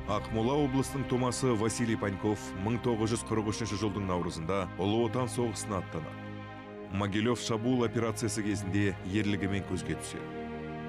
Ақмола облысының тумасы Василий Паньков 1943 жылдың наурызында Ұлы Отан соғысына аттанады. Могилев шабуыл операциясы кезінде ерлігімен көзге түседі.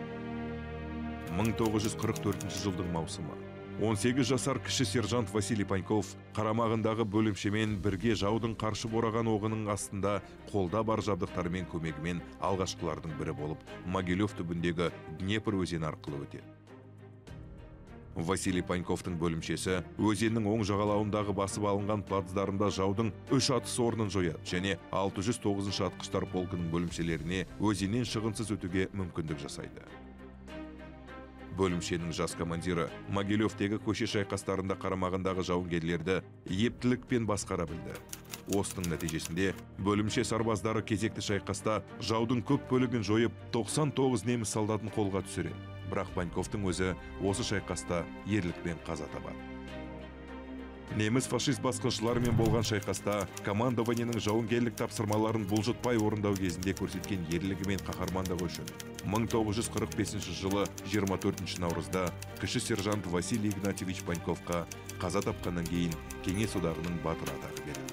1944 жылдың маусымы. 18 жасар кіші сержант Василий Паньков қарамағындағы бөлімшемен бірге жаудың қарсы бораған оғының астында қолда бар жабдықтарымен көмегімен алғашқылардың бірі болып, Могилев түбіндегі Днепр өзені арқылы өтеді. Василий Паньковтың бөлімшесі өзеннің оң жағалауындағы басып алынған плацдармда жаудың 3 атыс орнын жояды және 609 атқыштар полкының бөлімшелеріне өзеннен шығынсыз өтуге мүмкіндік жасайды. Бөлімшенің жас командиры Могилевтегі көше шайқастарында қарамағындағы жауынгерлерді ептілікпен басқара білді. Осының нәтижесінде бөлімше сарбаздары кезекті шайқаста жаудың көп бөлігін жойып 99 неміс солдатын қолға түсіреді. Бірақ Паньковтың өзі осы шайқаста ерлікпен қаза табады. Неміс фашист басқыншыларымен болған шайқаста командованиенің жауынгерлік тапсырмаларын бұлжытпай орындау кезінде көрсеткен ерлігі мен қаһармандығы үшін 1945 жылы 24 наурызда кіші сержант Василий Игнатьевич Паньковқа қаза тапқаннан кейін Кеңес одағының батыры атағы берілді.